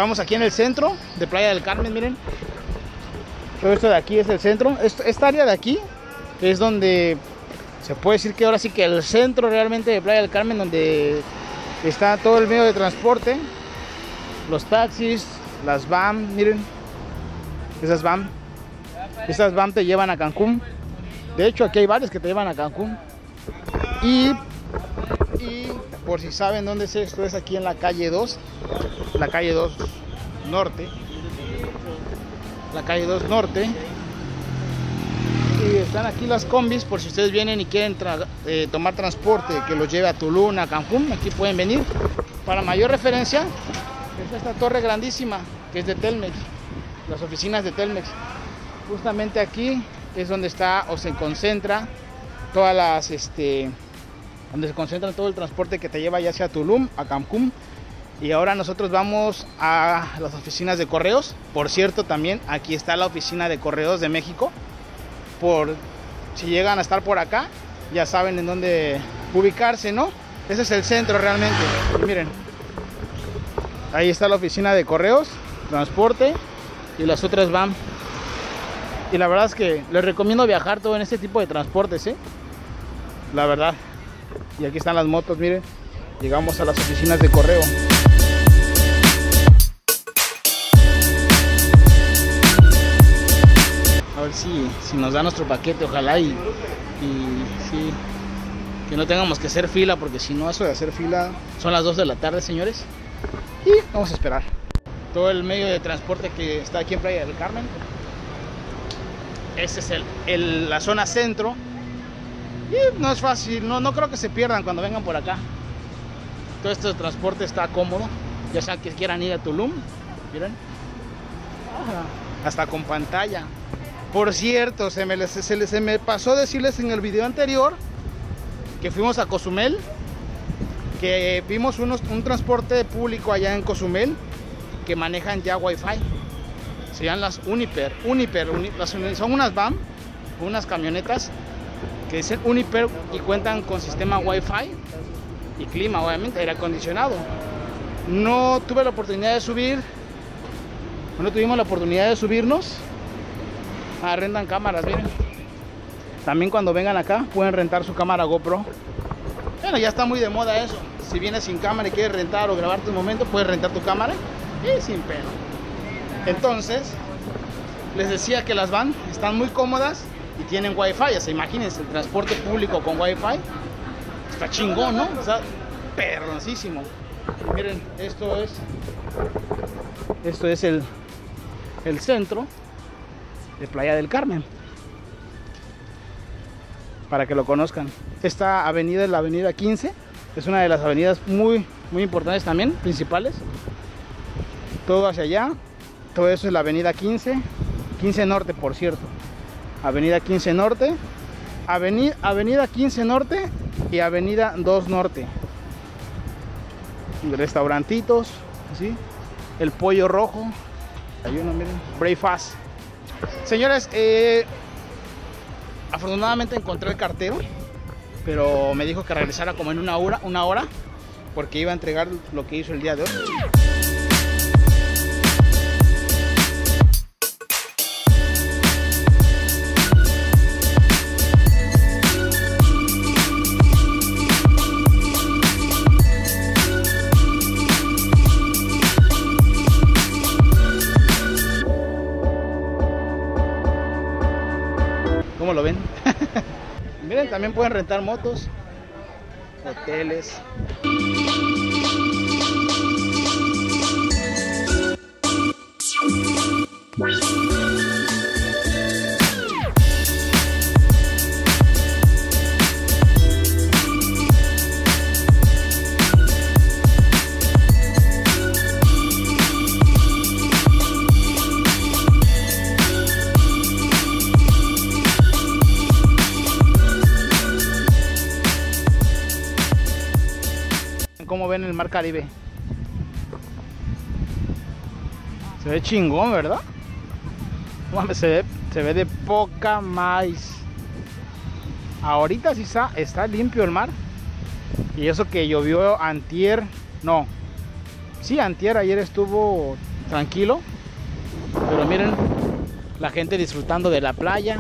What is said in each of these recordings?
Estamos aquí en el centro de Playa del Carmen, miren. Todo esto de aquí es el centro. Esta área de aquí es donde se puede decir que ahora sí que el centro realmente de Playa del Carmen, donde está todo el medio de transporte, los taxis, las van, miren, esas van te llevan a Cancún. De hecho aquí hay varios que te llevan a Cancún. Y por si saben dónde es esto, es aquí en la calle 2, la calle 2 Norte, la calle 2 Norte. Y están aquí las combis, por si ustedes vienen y quieren tomar transporte que los lleve a Tulum, a Cancún, aquí pueden venir. Para mayor referencia, es esta torre grandísima que es de Telmex, las oficinas de Telmex. Justamente aquí es donde está o se concentra todas las, donde se concentra todo el transporte que te lleva ya sea a Tulum, a Cancún. Y ahora nosotros vamos a las oficinas de correos. Por cierto, también aquí está la oficina de correos de México. Por si llegan a estar por acá, ya saben en dónde ubicarse, ¿no? Ese es el centro realmente. Y miren, ahí está la oficina de correos, transporte, y las otras van. Y la verdad es que les recomiendo viajar todo en este tipo de transportes, la verdad. Y aquí están las motos, miren. Llegamos a las oficinas de correo. A ver si nos da nuestro paquete, ojalá y sí, que no tengamos que hacer fila, porque si no, eso de hacer fila, son las 2 de la tarde, señores, y vamos a esperar. Todo el medio de transporte que está aquí en Playa del Carmen, este es la zona centro, y no es fácil, no creo que se pierdan cuando vengan por acá. Todo este transporte está cómodo, ya sea que quieran ir a Tulum, miren, hasta con pantalla. Por cierto, se me pasó decirles en el video anterior que fuimos a Cozumel, que vimos un transporte público allá en Cozumel que manejan ya Wi-Fi. Se llaman las Uniper, son unas van, unas camionetas que dicen Uniper y cuentan con sistema Wi-Fi y clima, obviamente, aire acondicionado. No tuve la oportunidad de subir, no tuvimos la oportunidad de subirnos. Rentan cámaras, miren. También cuando vengan acá pueden rentar su cámara GoPro. Bueno, ya está muy de moda eso. Si vienes sin cámara y quieres rentar o grabarte un momento, puedes rentar tu cámara y sin pena. Entonces, les decía que las van están muy cómodas y tienen Wi-Fi. O sea, imagínense el transporte público con Wi-Fi. Está chingón, ¿no? O sea, perroncísimo. Miren, esto es el centro de Playa del Carmen, para que lo conozcan. Esta avenida es la avenida 15, es una de las avenidas muy importantes también, principales. Todo hacia allá, todo eso es la avenida 15 Norte, por cierto. Avenida 15 Norte, avenida 15 Norte y avenida 2 Norte. Restaurantitos, ¿sí? El Pollo Rojo, hay uno, miren, Breakfast. Señores, afortunadamente encontré el cartero, pero me dijo que regresara como en una hora, porque iba a entregar lo que hizo el día de hoy. ¿Cómo lo ven? Miren, también pueden rentar motos, hoteles. ¿Cómo ven el mar Caribe? Se ve chingón, ¿verdad? Se ve de poca más. Ahorita sí está limpio el mar. Y eso que llovió antier. No. Sí, antier, ayer estuvo tranquilo. Pero miren, la gente disfrutando de la playa.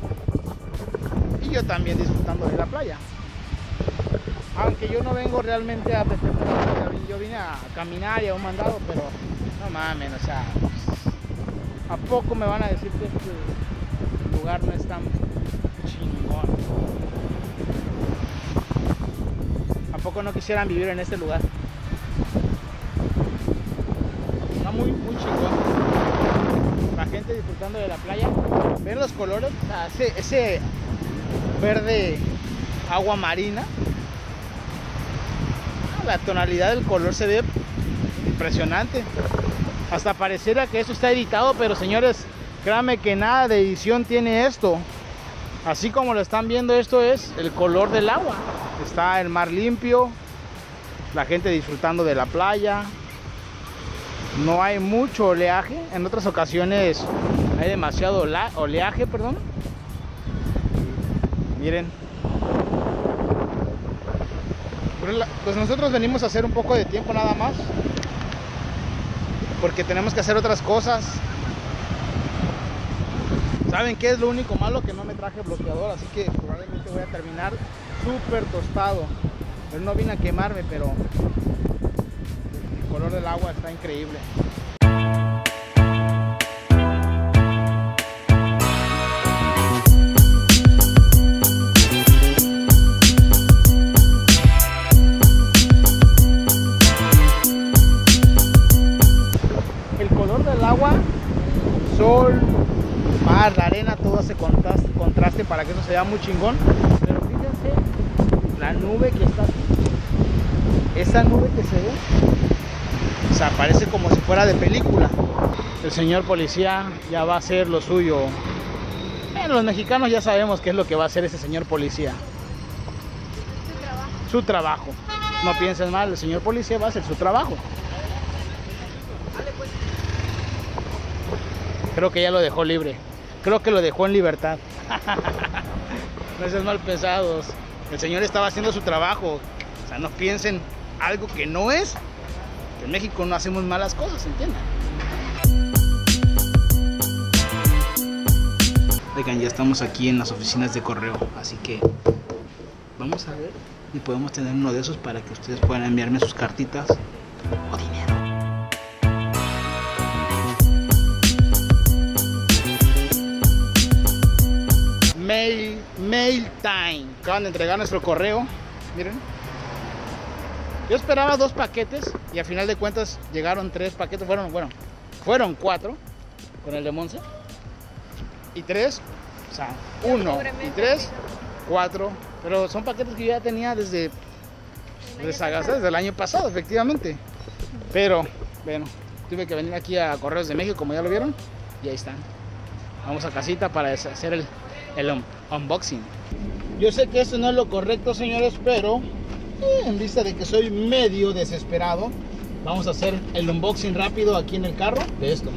Y yo también disfrutando de la playa. Aunque yo no vengo realmente a defender la playa, yo vine a caminar y a un mandado, pero no mames, o sea, ¿a poco me van a decir que este lugar no es tan chingón? ¿A poco no quisieran vivir en este lugar? Está muy chingón. La gente disfrutando de la playa. ¿Ven los colores? O sea, ese verde agua marina. La tonalidad del color se ve impresionante. Hasta pareciera que esto está editado, pero señores, créanme que nada de edición tiene esto. Así como lo están viendo, esto es el color del agua. Está el mar limpio, la gente disfrutando de la playa. No hay mucho oleaje. En otras ocasiones hay demasiado oleaje, perdón. Miren. Pues nosotros venimos a hacer un poco de tiempo nada más, porque tenemos que hacer otras cosas. ¿Saben qué es lo único malo? Que no me traje bloqueador, así que probablemente voy a terminar súper tostado. Pero no vine a quemarme, pero el color del agua está increíble. Agua, sol, mar, la arena, todo hace contraste para que eso se vea muy chingón. Pero fíjense la nube que está aquí, esa nube que se ve, o sea, parece como si fuera de película. El señor policía ya va a hacer lo suyo. Los mexicanos ya sabemos qué es lo que va a hacer ese señor policía. Su trabajo. No piensen mal, el señor policía va a hacer su trabajo. Creo que ya lo dejó libre. Creo que lo dejó en libertad. No sean mal pensados. El señor estaba haciendo su trabajo. O sea, no piensen algo que no es. Que en México no hacemos malas cosas, ¿entienden? Oigan, ya estamos aquí en las oficinas de correo. Así que vamos a ver si podemos tener uno de esos para que ustedes puedan enviarme sus cartitas o dinero. Mail time. Acaban de entregar nuestro correo. Miren. Yo esperaba 2 paquetes y a final de cuentas llegaron 3 paquetes. Fueron 4 con el de Monse. Y 3, o sea, 1 y 3, 4. Pero son paquetes que yo ya tenía desde el año pasado, efectivamente. Pero, bueno, tuve que venir aquí a Correos de México, como ya lo vieron. Y ahí están. Vamos a casita para hacer el unboxing. Yo sé que esto no es lo correcto, señores, pero en vista de que soy medio desesperado, vamos a hacer el unboxing rápido aquí en el carro de esto.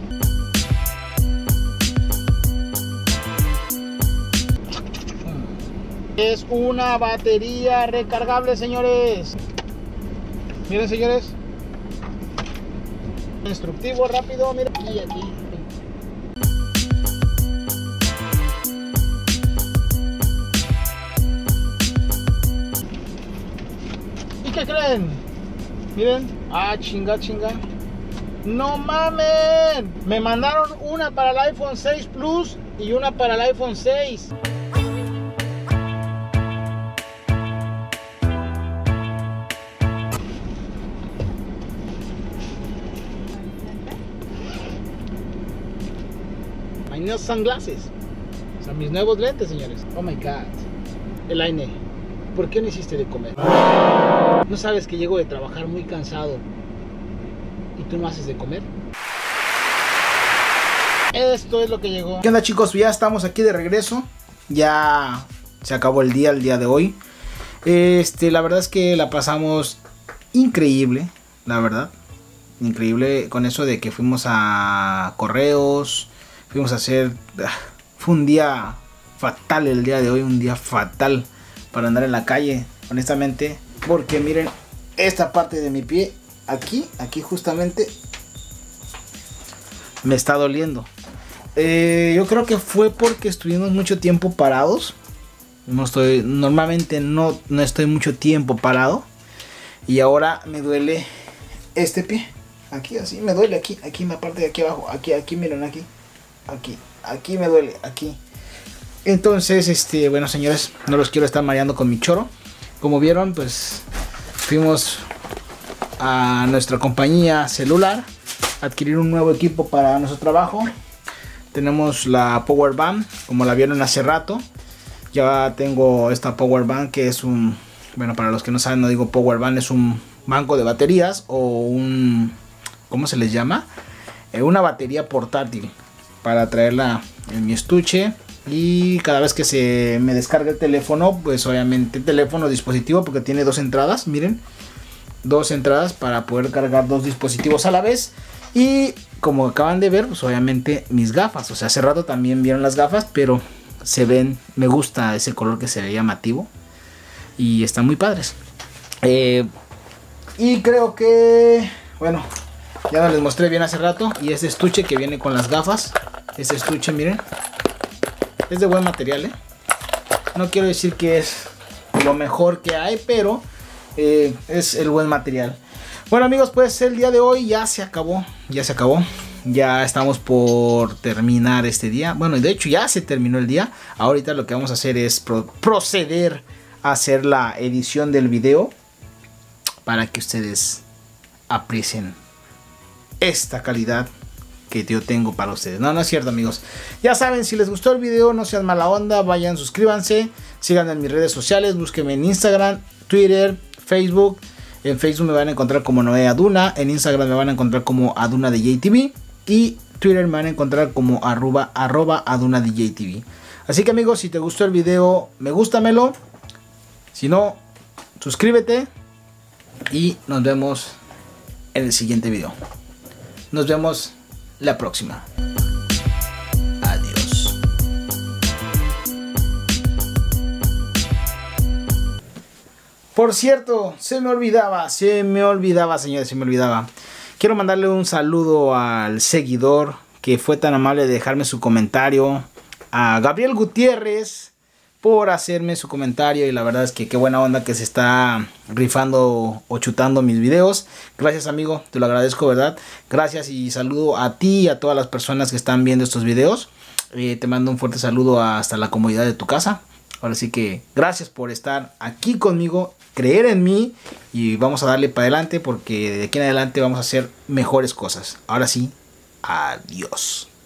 Es una batería recargable, señores. Miren, señores, instructivo rápido, miren, y aquí. ¿Qué creen? Miren, chinga. No mamen, me mandaron una para el iPhone 6 Plus y una para el iPhone 6. My new sunglasses. O sea, mis nuevos lentes, señores. Oh my god. Elaine, ¿por qué no hiciste de comer? ¿No sabes que llego de trabajar muy cansado y tú no haces de comer? Esto es lo que llegó. ¿Qué onda, chicos? Ya estamos aquí de regreso. Ya se acabó el día de hoy. La verdad es que la pasamos increíble, la verdad. Increíble con eso de que fuimos a correos. Fuimos a hacer... Fue un día fatal el día de hoy. Un día fatal para andar en la calle, honestamente. Porque miren, esta parte de mi pie, aquí justamente, me está doliendo. Yo creo que fue porque estuvimos mucho tiempo parados. Normalmente no estoy mucho tiempo parado. Y ahora me duele este pie. Aquí así, me duele aquí en la parte de aquí abajo. Aquí, miren, aquí me duele, aquí. Entonces, bueno, señores, no los quiero estar mareando con mi choro. Como vieron, pues fuimos a nuestra compañía celular a adquirir un nuevo equipo para nuestro trabajo. Tenemos la Power Bank, como la vieron hace rato. Ya tengo esta Power Bank, que es un... Bueno, para los que no saben, no digo Power Bank, es un banco de baterías o un... ¿Cómo se les llama? Una batería portátil para traerla en mi estuche. Y cada vez que se me descarga el teléfono, pues obviamente teléfono, dispositivo, porque tiene dos entradas, miren. Dos entradas para poder cargar dos dispositivos a la vez. Y como acaban de ver, pues obviamente mis gafas. O sea, hace rato también vieron las gafas, pero se ven, me gusta ese color que se ve llamativo. Y están muy padres. Y creo que, bueno, ya no les mostré bien hace rato. Y este estuche que viene con las gafas. Este estuche, miren. Es de buen material, No quiero decir que es lo mejor que hay, pero es el buen material. Bueno, amigos, pues el día de hoy ya se acabó. Ya estamos por terminar este día. Bueno, de hecho ya se terminó el día. Ahorita lo que vamos a hacer es proceder a hacer la edición del video para que ustedes aprecien esta calidad que yo tengo para ustedes. No es cierto, amigos. Ya saben, si les gustó el video, no sean mala onda, vayan, suscríbanse, síganme en mis redes sociales, búsquenme en Instagram, Twitter, Facebook. En Facebook me van a encontrar como Noé Aduna, en Instagram me van a encontrar como Aduna DJ TV y Twitter me van a encontrar como arroba Aduna DJ TV. Así que, amigos, si te gustó el video, me gústamelo. Si no, suscríbete y nos vemos en el siguiente video. Nos vemos la próxima. Adiós. Por cierto, se me olvidaba, señores, Quiero mandarle un saludo al seguidor que fue tan amable de dejarme su comentario. A Gabriel Gutiérrez por hacerme su comentario. Y la verdad es que qué buena onda que se está rifando o chutando mis videos. Gracias, amigo, te lo agradezco, ¿verdad? Gracias y saludo a ti y a todas las personas que están viendo estos videos. Te mando un fuerte saludo hasta la comodidad de tu casa. Ahora sí que gracias por estar aquí conmigo, creer en mí y vamos a darle para adelante porque de aquí en adelante vamos a hacer mejores cosas. Ahora sí, adiós.